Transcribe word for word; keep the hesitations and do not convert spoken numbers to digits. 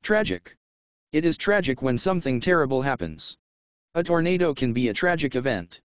Tragic. It is tragic when something terrible happens. A tornado can be a tragic event.